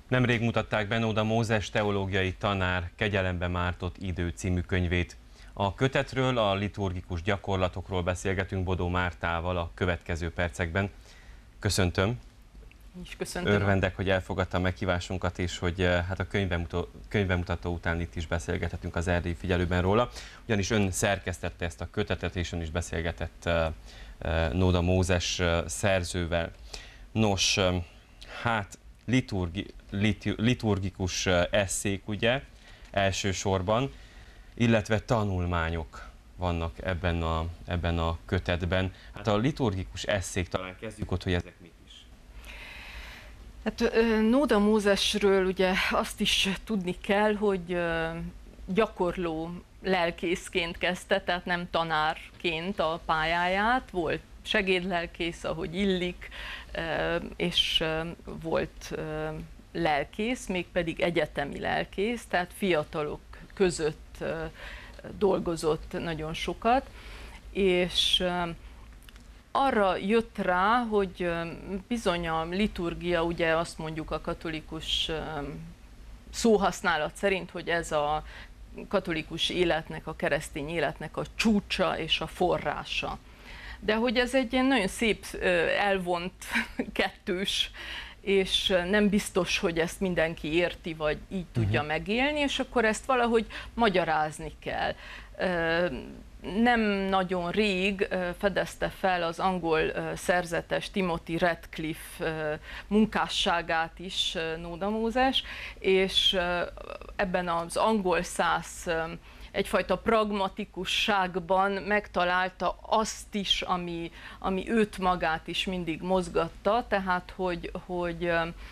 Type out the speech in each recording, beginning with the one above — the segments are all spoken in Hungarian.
Nemrég mutatták be Nóda Mózes teológiai tanár Kegyelembe mártott idő című könyvét. A kötetről, a liturgikus gyakorlatokról beszélgetünk Bodó Mártával a következő percekben. Köszöntöm. És köszöntöm. Örvendek, hogy elfogadta a meghívásunkat, és hogy hát a könyvbemutató után itt is beszélgethetünk az Erdélyi Figyelőben róla. Ugyanis ön szerkesztette ezt a kötetet, és ön is beszélgetett Nóda Mózes szerzővel. Nos, hát liturgikus esszék, ugye, elsősorban, illetve tanulmányok vannak ebben a kötetben. Hát a liturgikus esszék, talán kezdjük ott, hogy ezek mik is. Hát Nóda Mózesről ugye azt is tudni kell, hogy gyakorló lelkészként kezdte, tehát nem tanárként a pályáját, volt segédlelkész, ahogy illik, és volt lelkész, mégpedig egyetemi lelkész, tehát fiatalok között dolgozott nagyon sokat, és arra jött rá, hogy bizony a liturgia, ugye azt mondjuk a katolikus szóhasználat szerint, hogy ez a katolikus életnek, a keresztény életnek a csúcsa és a forrása. De hogy ez egy ilyen nagyon szép elvont kettős, és nem biztos, hogy ezt mindenki érti, vagy így tudja megélni, és akkor ezt valahogy magyarázni kell. Nem nagyon rég fedezte fel az angol szerzetes Timothy Radcliffe munkásságát is Nóda Mózes, és ebben az angol száz egyfajta pragmatikusságban megtalálta azt is, ami őt magát is mindig mozgatta, tehát hogy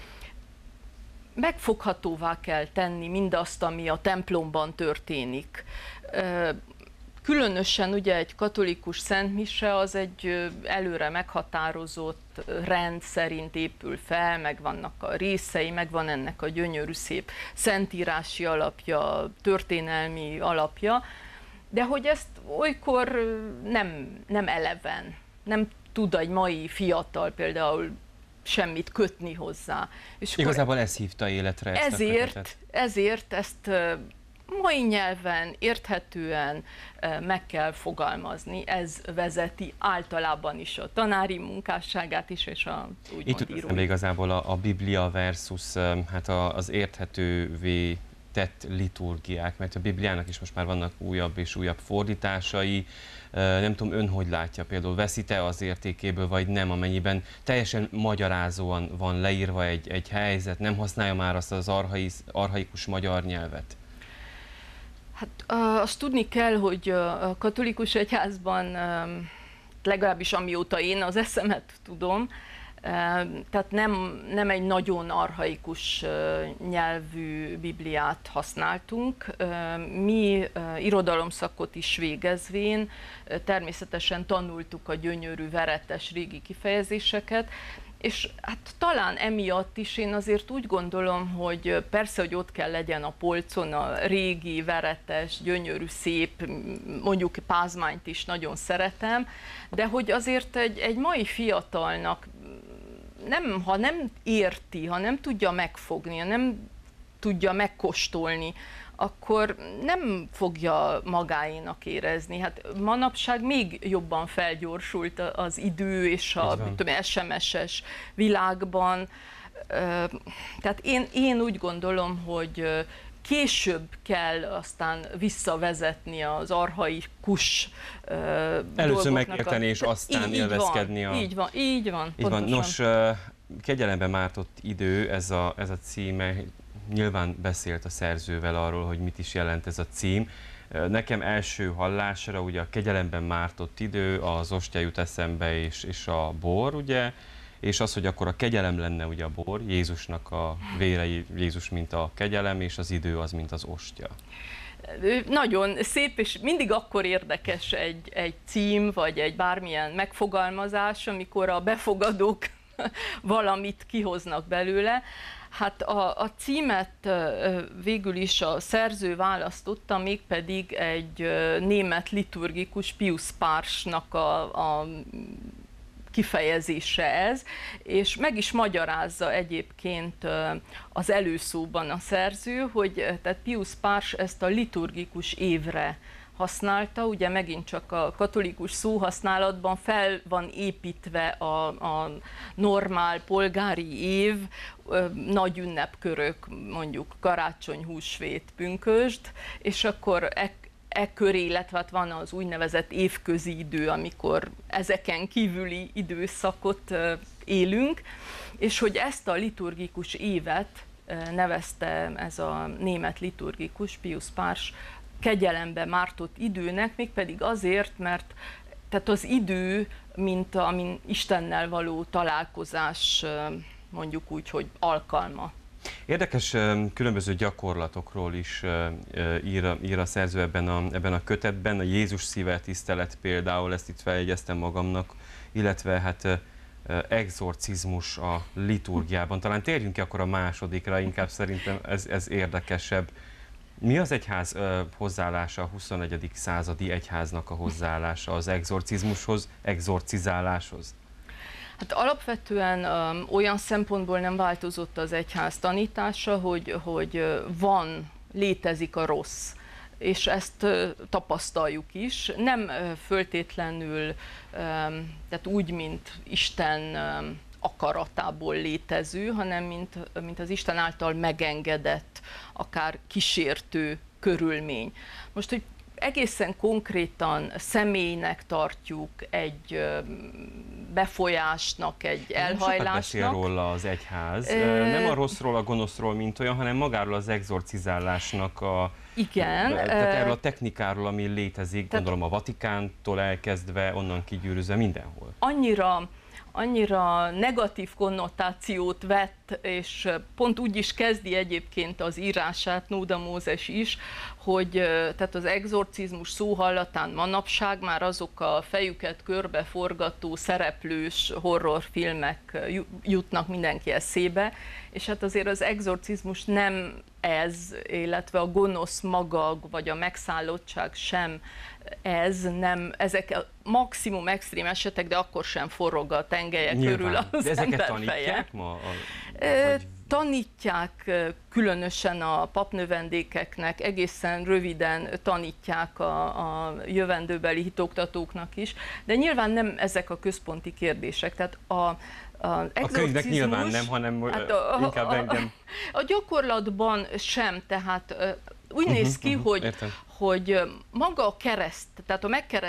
megfoghatóvá kell tenni mindazt, ami a templomban történik. Különösen ugye egy katolikus szentmise az egy előre meghatározott rend szerint épül fel, meg vannak a részei, meg van ennek a gyönyörű szép szentírási alapja, történelmi alapja, de hogy ezt olykor nem eleven, nem tud egy mai fiatal például semmit kötni hozzá. És igazából ez hívta életre ezt a kötetet. Ezért ezt mai nyelven, érthetően meg kell fogalmazni, ez vezeti általában is a tanári munkásságát is, és a úgymond írói. Itt igazából a Biblia versus hát az érthetővé tett liturgiák, mert a Bibliának is most már vannak újabb és újabb fordításai. Nem tudom, ön hogy látja, például veszi-e az értékéből, vagy nem, amennyiben teljesen magyarázóan van leírva egy helyzet, nem használja már azt az archaikus magyar nyelvet? Hát azt tudni kell, hogy a katolikus egyházban, legalábbis amióta én az eszemet tudom, tehát nem egy nagyon archaikus nyelvű Bibliát használtunk. Mi irodalomszakot is végezvén természetesen tanultuk a gyönyörű, veretes régi kifejezéseket, és hát talán emiatt is én azért úgy gondolom, hogy persze, hogy ott kell legyen a polcon a régi, veretes, gyönyörű, szép, mondjuk Pázmányt is nagyon szeretem, de hogy azért egy mai fiatalnak ha nem érti, ha nem tudja megfogni, ha nem tudja megkóstolni, akkor nem fogja magáénak érezni. Hát manapság még jobban felgyorsult az idő és a SMS-es világban. Tehát én úgy gondolom, hogy később kell aztán visszavezetni az archaikus először megérteni, és aztán élvezkedni. Így van. Nos, Kegyelembe mártott idő, ez a címe. Nyilván beszélt a szerzővel arról, hogy mit is jelent ez a cím. Nekem első hallásra ugye a Kegyelemben mártott idő, az ostya jut eszembe és a bor, ugye, és az, hogy akkor a kegyelem lenne ugye a bor, Jézusnak a vére, Jézus mint a kegyelem, és az idő az, mint az ostya. Nagyon szép, és mindig akkor érdekes egy cím, vagy egy bármilyen megfogalmazás, amikor a befogadók valamit kihoznak belőle. Hát a címet végül is a szerző választotta, mégpedig egy német liturgikus, Pius Parsnak a kifejezése ez, és meg is magyarázza egyébként az előszóban a szerző, hogy tehát Pius Párs ezt a liturgikus évre használta, ugye megint csak a katolikus szóhasználatban fel van építve a normál polgári év, nagy ünnepkörök, mondjuk karácsony, húsvét, pünkösd, és akkor köré, illetve hát van az úgynevezett évközi idő, amikor ezeken kívüli időszakot élünk, és hogy ezt a liturgikus évet nevezte ez a német liturgikus, Pius Párs, kegyelembe mártott időnek, mégpedig azért, mert tehát az idő, mint amin Istennel való találkozás, mondjuk úgy, hogy alkalma. Érdekes különböző gyakorlatokról is ír a szerző ebben a kötetben, a Jézus szíve tisztelet például, ezt itt feljegyeztem magamnak, illetve hát exorcizmus a liturgiában. Talán térjünk ki akkor a másodikra, inkább szerintem ez érdekesebb. Mi az egyház hozzáállása, a 21. századi egyháznak a hozzáállása az exorcizmushoz, exorcizáláshoz? Hát alapvetően olyan szempontból nem változott az egyház tanítása, hogy létezik a rossz, és ezt tapasztaljuk is. Nem föltétlenül, tehát úgy, mint Isten akaratából létező, hanem mint az Isten által megengedett, akár kísértő körülmény. Most, hogy egészen konkrétan személynek tartjuk, egy befolyásnak, egy elhajlásnak. Sokat beszél róla az egyház, nem a rosszról, a gonoszról, mint olyan, hanem magáról az exorcizálásnak igen. Tehát erről a technikáról, ami létezik, gondolom a Vatikántól elkezdve, onnan kigyűrűzve mindenhol. Annyira negatív konnotációt vett, és pont úgy is kezdi egyébként az írását Nóda Mózes is, hogy tehát az exorcizmus szó hallatán manapság már azok a fejüket körbeforgató szereplős horrorfilmek jutnak mindenki eszébe, és hát azért az exorcizmus nem ez, illetve a gonosz magag, vagy a megszállottság sem ez, nem, ezek a maximum extrém esetek, de akkor sem forog a tengelye körül az de ezeket ember tanítják feje. ma? Tanítják különösen a papnövendékeknek, egészen röviden tanítják a jövendőbeli hitoktatóknak is, de nyilván nem ezek a központi kérdések. Tehát a könyvnek nyilván nem, hanem hát inkább engem. A gyakorlatban sem, tehát úgy néz ki, hogy maga a kereszt, tehát a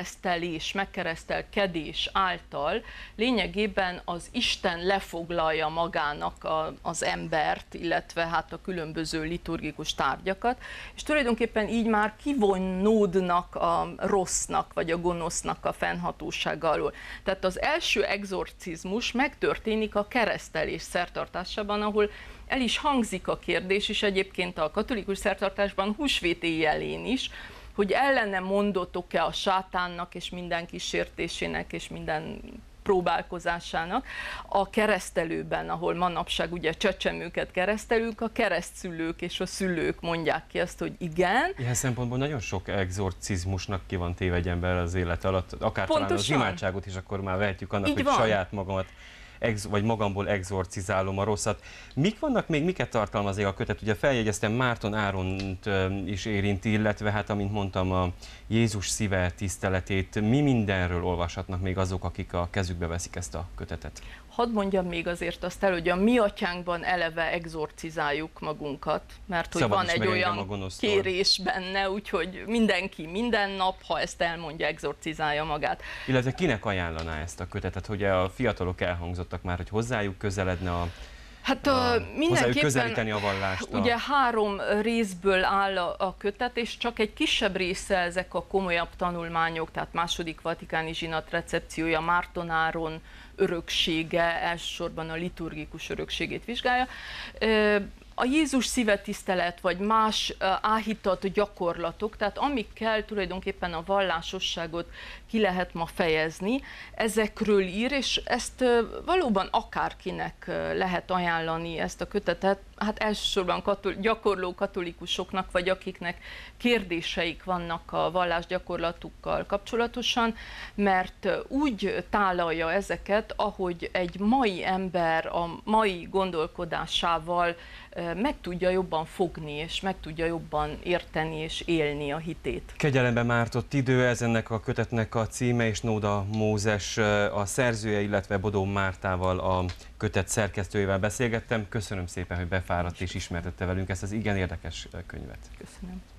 megkeresztelkedés által lényegében az Isten lefoglalja magának az embert, illetve hát a különböző liturgikus tárgyakat, és tulajdonképpen így már kivonódnak a rossznak vagy a gonosznak a fennhatósága alól. Tehát az első exorcizmus megtörténik a keresztelés szertartásában, ahol el is hangzik a kérdés, és egyébként a katolikus szertartásban húsvét éjjelén is, hogy ellene mondottok-e a sátánnak, és minden kísértésének, és minden próbálkozásának. A keresztelőben, ahol manapság ugye csecsemőket keresztelünk, a keresztszülők és a szülők mondják ki azt, hogy igen. Ilyen szempontból nagyon sok exorcizmusnak ki van téve egy ember az élet alatt, akár pontosan. Talán az imádságot is akkor már vehetjük annak, így hogy van. saját magamat vagy magamból exorcizálom a rosszat. Mik vannak még, miket tartalmaz a kötet? Ugye feljegyeztem, Márton Áront is érinti, illetve hát, amint mondtam, a Jézus szíve tiszteletét. Mi mindenről olvashatnak még azok, akik a kezükbe veszik ezt a kötetet? Hadd mondjam még azért azt el, hogy a mi atyánkban eleve exorcizáljuk magunkat, mert hogy van egy olyan kérés benne, úgyhogy mindenki minden nap, ha ezt elmondja, exorcizálja magát. Illetve kinek ajánlaná ezt a kötetet? Hogy a fiatalok elhangzottak már, hogy hozzájuk közeledne hozzájuk közelíteni a vallást. Ugye 3 részből áll a kötet, és csak egy kisebb része ezek a komolyabb tanulmányok, tehát második vatikáni zsinat recepciója, Márton Áron öröksége, elsősorban a liturgikus örökségét vizsgálja. A Jézus szíve tisztelet, vagy más áhított gyakorlatok, tehát amikkel tulajdonképpen a vallásosságot ki lehet ma fejezni, ezekről ír, és ezt valóban akárkinek lehet ajánlani, ezt a kötetet. hát elsősorban gyakorló katolikusoknak, vagy akiknek kérdéseik vannak a vallásgyakorlatukkal kapcsolatosan, mert úgy tálalja ezeket, ahogy egy mai ember a mai gondolkodásával meg tudja jobban fogni, és meg tudja jobban érteni és élni a hitét. Kegyelemben mártott idő, ez ennek a kötetnek a címe, és Nóda Mózes a szerzője, illetve Bodó Mártával, a kötet szerkesztőjével beszélgettem. Köszönöm szépen, hogy befáradt és ismertette velünk ezt az igen érdekes könyvet. Köszönöm.